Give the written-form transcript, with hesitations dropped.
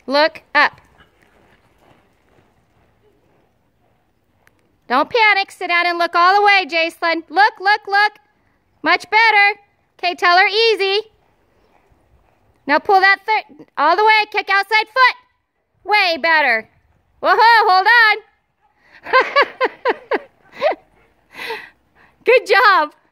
Look up. Don't panic. Sit down and look all the way, Jacelyn. Look, look, look. Much better. Okay, tell her easy. Now pull that all the way. Kick outside foot. Way better. Whoa, hold on. Good job.